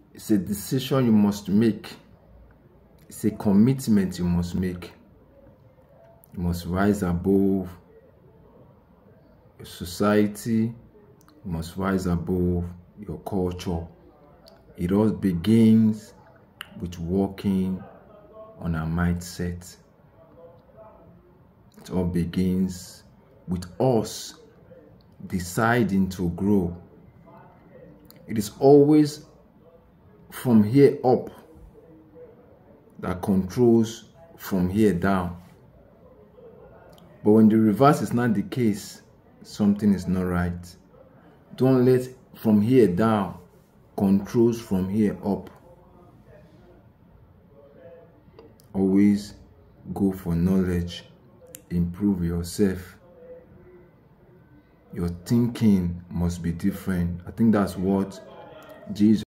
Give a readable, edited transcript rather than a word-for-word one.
It's a decision you must make. It's a commitment you must make. You must rise above your society. You must rise above your culture. It all begins with working on our mindset. It all begins with us deciding to grow. It is always from here up that controls from here down. But when the reverse is not the case, something is not right. Don't let from here down controls from here up. Always go for knowledge. Improve yourself. Your thinking must be different. I think that's what Jesus